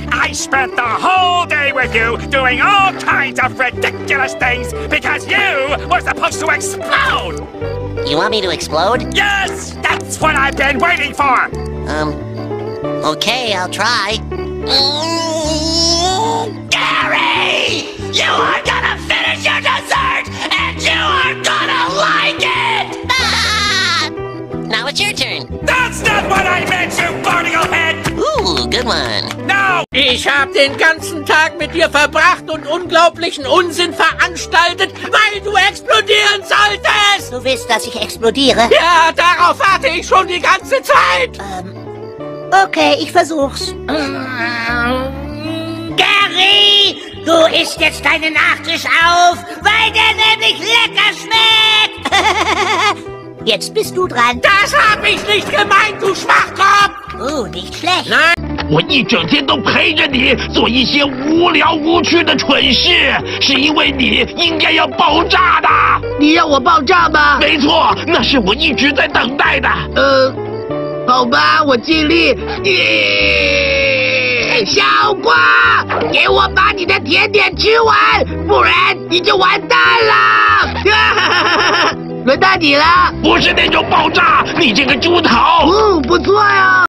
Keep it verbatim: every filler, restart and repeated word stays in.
I spent the whole day with you doing all kinds of ridiculous things because you were supposed to explode! You want me to explode? Yes! That's what I've been waiting for! Um, okay, I'll try. Gary! You are gonna finish your dessert, and you are gonna like it! Ah! Now it's your turn. That's not what I meant, you barnacle head! Ooh, good one. No! Ich hab den ganzen Tag mit dir verbracht und unglaublichen Unsinn veranstaltet, weil du explodieren solltest! Du willst, dass ich explodiere? Ja, darauf warte ich schon die ganze Zeit! Ähm, okay, ich versuch's. Gary! Du isst jetzt deinen Nachtisch auf, weil der nämlich lecker schmeckt! Jetzt bist du dran. Das hab ich nicht gemeint, du Schwachkopf! Oh, nicht schlecht. Nein! 我一整天都陪着你做一些无聊无趣的蠢事，是因为你应该要爆炸的。 你让我爆炸吗？ 没错，那是我一直在等待的。 呃，好吧，我尽力。咦，小瓜，给我把你的甜点吃完，不然你就完蛋了。轮到你了。 不是那种爆炸，你这个猪头。 嗯，不错呀。